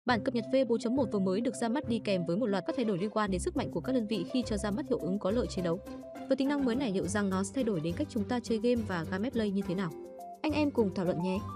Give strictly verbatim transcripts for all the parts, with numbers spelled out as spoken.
Bản cập nhật V bốn chấm một vừa mới được ra mắt đi kèm với một loạt các thay đổi liên quan đến sức mạnh của các đơn vị khi cho ra mắt hiệu ứng có lợi chiến đấu. Với tính năng mới này, liệu rằng nó sẽ thay đổi đến cách chúng ta chơi game và gameplay như thế nào? Anh em cùng thảo luận nhé!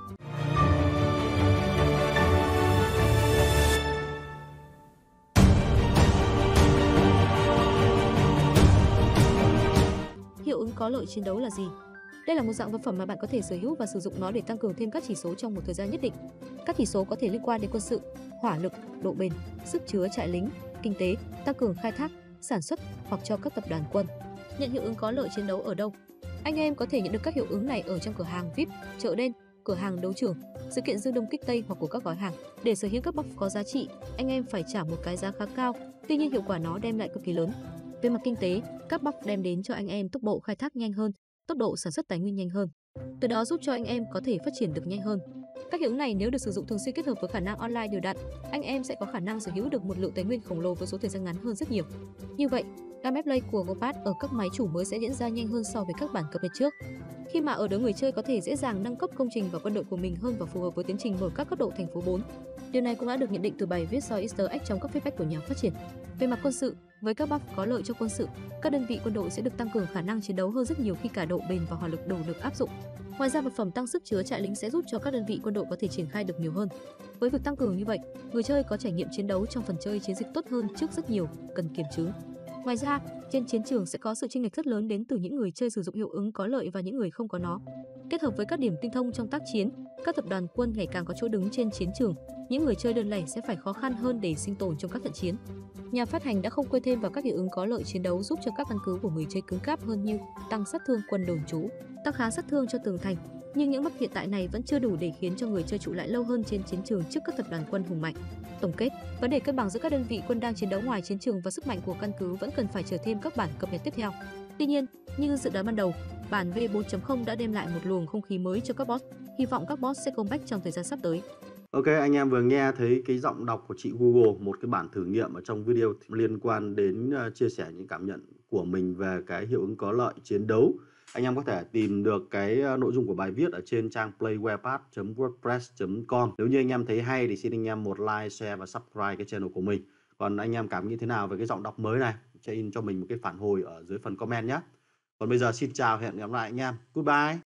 Hiệu ứng có lợi chiến đấu là gì? Đây là một dạng vật phẩm mà bạn có thể sở hữu và sử dụng nó để tăng cường thêm các chỉ số trong một thời gian nhất định. Các chỉ số có thể liên quan đến quân sự, hỏa lực, độ bền, sức chứa trại lính, kinh tế, tăng cường khai thác, sản xuất hoặc cho các tập đoàn quân. Nhận hiệu ứng có lợi chiến đấu ở đâu? Anh em có thể nhận được các hiệu ứng này ở trong cửa hàng vi ai pi, chợ đen, cửa hàng đấu trường, sự kiện Dương Đông Kích Tây hoặc của các gói hàng. Để sở hữu các buff có giá trị, anh em phải trả một cái giá khá cao, tuy nhiên hiệu quả nó đem lại cực kỳ lớn. Về mặt kinh tế, các buff đem đến cho anh em tốc độ khai thác nhanh hơn, tốc độ sản xuất tài nguyên nhanh hơn. Từ đó giúp cho anh em có thể phát triển được nhanh hơn. Các hiệu ứng này nếu được sử dụng thường xuyên kết hợp với khả năng online đều đặn, anh em sẽ có khả năng sở hữu được một lượng tài nguyên khổng lồ với số thời gian ngắn hơn rất nhiều. Như vậy, gameplay của Gopat ở các máy chủ mới sẽ diễn ra nhanh hơn so với các bản cập nhật trước. Khi mà ở đó người chơi có thể dễ dàng nâng cấp công trình và quân đội của mình hơn và phù hợp với tiến trình mở các cấp độ thành phố bốn. Điều này cũng đã được nhận định từ bài viết soi Easter egg trong các feedback của nhà phát triển. Về mặt quân sự, với các buff có lợi cho quân sự, các đơn vị quân đội sẽ được tăng cường khả năng chiến đấu hơn rất nhiều khi cả độ bền và hỏa lực đều được áp dụng. Ngoài ra, vật phẩm tăng sức chứa trại lính sẽ giúp cho các đơn vị quân đội có thể triển khai được nhiều hơn. Với việc tăng cường như vậy, người chơi có trải nghiệm chiến đấu trong phần chơi chiến dịch tốt hơn trước rất nhiều, cần kiểm chứng. Ngoài ra, trên chiến trường sẽ có sự chênh lệch rất lớn đến từ những người chơi sử dụng hiệu ứng có lợi và những người không có nó. Kết hợp với các điểm tinh thông trong tác chiến, các tập đoàn quân ngày càng có chỗ đứng trên chiến trường, những người chơi đơn lẻ sẽ phải khó khăn hơn để sinh tồn trong các trận chiến. Nhà phát hành đã không quên thêm vào các hiệu ứng có lợi chiến đấu giúp cho các căn cứ của người chơi cứng cáp hơn như tăng sát thương quân đồn trú, tăng kháng sát thương cho tường thành. Nhưng những buff hiện tại này vẫn chưa đủ để khiến cho người chơi trụ lại lâu hơn trên chiến trường trước các tập đoàn quân hùng mạnh. Tổng kết, vấn đề cân bằng giữa các đơn vị quân đang chiến đấu ngoài chiến trường và sức mạnh của căn cứ vẫn cần phải chờ thêm các bản cập nhật tiếp theo. Tuy nhiên, như dự đoán ban đầu, bản V bốn chấm không đã đem lại một luồng không khí mới cho các boss. Hy vọng các boss sẽ comeback trong thời gian sắp tới. Ok, anh em vừa nghe thấy cái giọng đọc của chị Google, một cái bản thử nghiệm ở trong video liên quan đến uh, chia sẻ những cảm nhận của mình về cái hiệu ứng có lợi chiến đấu. Anh em có thể tìm được cái uh, nội dung của bài viết ở trên trang playwepat chấm wordpress chấm com. Nếu như anh em thấy hay thì xin anh em một like, share và subscribe cái channel của mình. Còn anh em cảm nghĩ thế nào về cái giọng đọc mới này? Cho in cho mình một cái phản hồi ở dưới phần comment nhé. Còn bây giờ xin chào, hẹn gặp lại anh em. Goodbye.